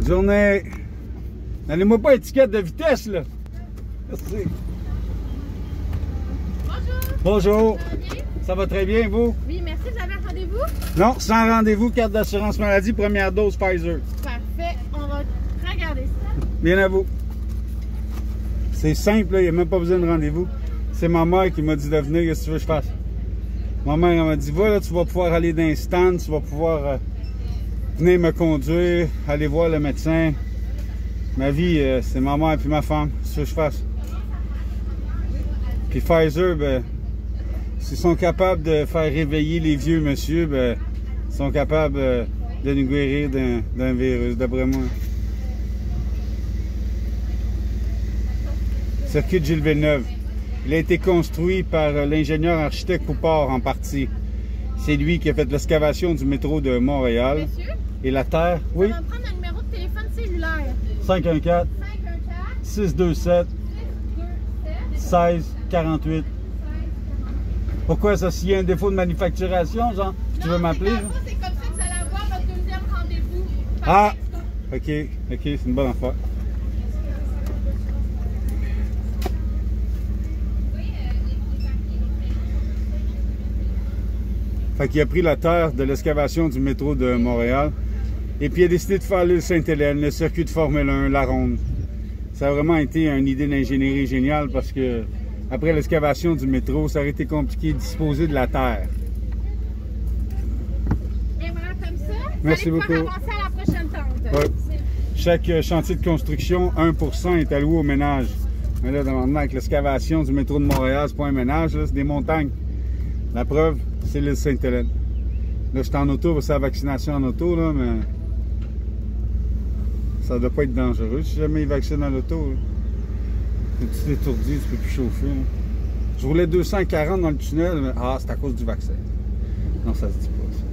journée. Donnez-moi pas étiquette de vitesse, là. Merci. Bonjour. Bonjour. Ça va bien? Ça va très bien, vous? Oui, merci. Vous avez un rendez-vous? Non, sans rendez-vous, carte d'assurance maladie, première dose Pfizer. Parfait. On va regarder ça. Bien à vous. C'est simple, il n'y a même pas besoin de rendez-vous. C'est ma mère qui m'a dit de venir, qu'est-ce que tu veux que je fasse? Ma mère elle m'a dit, va là, tu vas pouvoir aller dans un stand, tu vas pouvoir venir me conduire, aller voir le médecin. Ma vie, c'est ma mère et ma femme, c'est ce que je fasse. Puis Pfizer, ben, s'ils sont capables de faire réveiller les vieux monsieur, ben, ils sont capables de nous guérir d'un virus, d'après moi. Circuit de Gilles Villeneuve. Il a été construit par l'ingénieur architecte Poupard en partie. C'est lui qui a fait l'excavation du métro de Montréal. Monsieur? Et la terre, oui. On va prendre un numéro de téléphone cellulaire. 514 627 16 48. Pourquoi ça, s'il y a un défaut de manufacturation, genre, tu veux m'appeler? C'est comme ça que vous allez avoir votre deuxième rendez-vous. Ah! Ok, c'est une bonne affaire. Fait qu'il a pris la terre de l'excavation du métro de Montréal et puis il a décidé de faire l'île Sainte-Hélène, le circuit de Formule 1, la ronde. Ça a vraiment été une idée d'ingénierie géniale parce que après l'excavation du métro, ça aurait été compliqué de disposer de la terre. Et voilà, comme ça, merci vous allez beaucoup. Avancer à la prochaine tente. Ouais. Chaque chantier de construction, 1% est alloué au ménage. Mais là, maintenant, avec l'excavation du métro de Montréal, c'est pas un ménage, c'est des montagnes. La preuve, c'est l'île Sainte-Hélène. Là, je suis en auto, c'est la vaccination en auto, là, mais ça ne doit pas être dangereux si jamais ils vaccinent en auto. Tu es étourdi, tu peux plus chauffer. Là. Je roulais 240 dans le tunnel, mais c'est à cause du vaccin. Non, ça se dit pas, ça.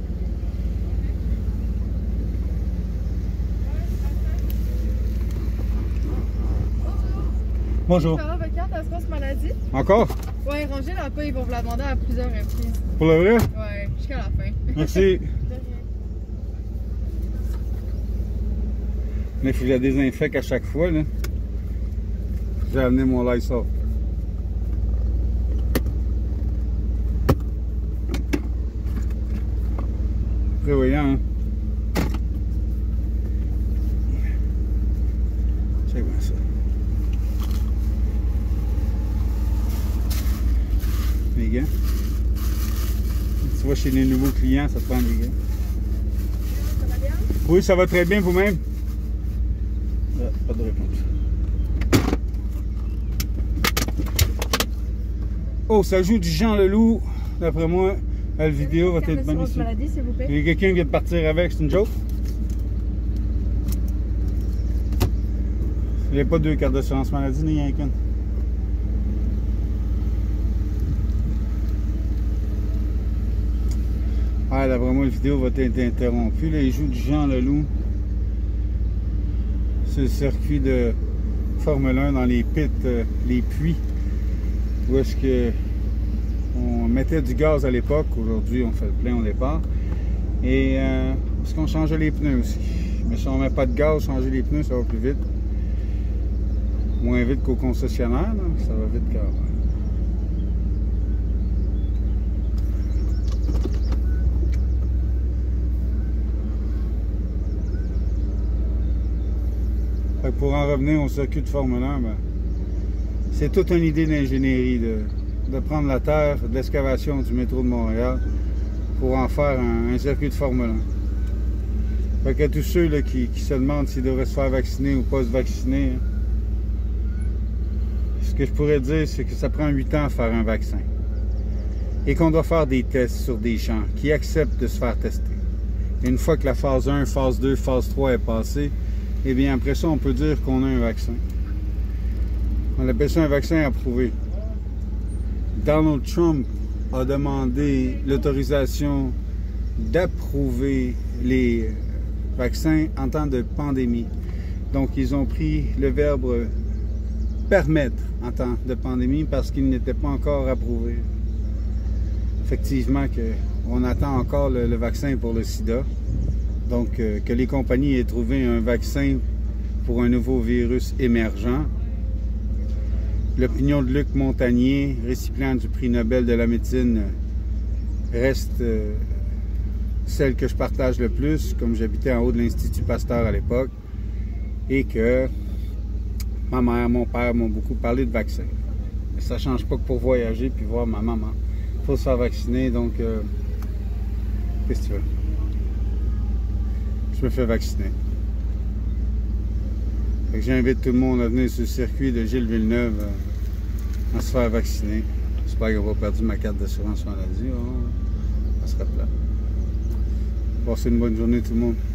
Bonjour. Ça va, votre carte d'assurance maladie? Encore? Ouais, rangez la paix, ils vont vous la demander à plusieurs reprises. Pour le vrai? Ouais, jusqu'à la fin. Merci. De rien. Mais il faut que je la désinfecte à chaque fois, là. J'ai amené mon Lysol. Prévoyant, hein? C'est bien ça. Les gants. Tu vois, chez les nouveaux clients, ça te prend des gants. Ça va bien? Oui, ça va très bien vous-même. Pas de réponse. Oh, ça joue du Jean Leloup. D'après moi, la vidéo va être bonne ici. Maladie, s'il vous plaît. Il y a quelqu'un qui vient de partir avec, c'est une joke? Il n'y a pas deux cartes d'assurance maladie, il n'y en a qu'une. Ah, d'après moi, la vidéo va être interrompue. Là, il joue du Jean Leloup. C'est le circuit de Formule 1 dans les pits, les puits, où est-ce que on mettait du gaz à l'époque. Aujourd'hui, on fait le plein au départ. Et est-ce qu'on changeait les pneus aussi? Mais si on ne met pas de gaz, changer les pneus, ça va plus vite. Moins vite qu'au concessionnaire, là, ça va vite quand même. Pour en revenir au circuit de Formule 1, ben, c'est toute une idée d'ingénierie de prendre la terre de l'excavation du métro de Montréal pour en faire un circuit de Formule 1. Fait qu'à tous ceux là, qui se demandent s'ils devraient se faire vacciner ou pas se vacciner, hein, ce que je pourrais dire, c'est que ça prend 8 ans à faire un vaccin et qu'on doit faire des tests sur des gens qui acceptent de se faire tester. Et une fois que la phase 1, phase 2, phase 3 est passée, et bien après ça, on peut dire qu'on a un vaccin. On appelle ça un vaccin approuvé. Donald Trump a demandé l'autorisation d'approuver les vaccins en temps de pandémie. Donc, ils ont pris le verbe permettre en temps de pandémie parce qu'il n'était pas encore approuvé. Effectivement, on attend encore le vaccin pour le sida. Donc, que les compagnies aient trouvé un vaccin pour un nouveau virus émergent. L'opinion de Luc Montagnier, récipient du prix Nobel de la médecine, reste celle que je partage le plus, comme j'habitais en haut de l'Institut Pasteur à l'époque, et que ma mère, mon père m'ont beaucoup parlé de vaccins. Mais ça ne change pas que pour voyager puis voir ma maman, il faut se faire vacciner, donc qu'est-ce que tu veux? Je me fais vacciner. J'invite tout le monde à venir sur le circuit de Gilles Villeneuve à se faire vacciner. J'espère qu'on va perdre ma carte d'assurance maladie. Ça serait plat. Passez une bonne journée tout le monde.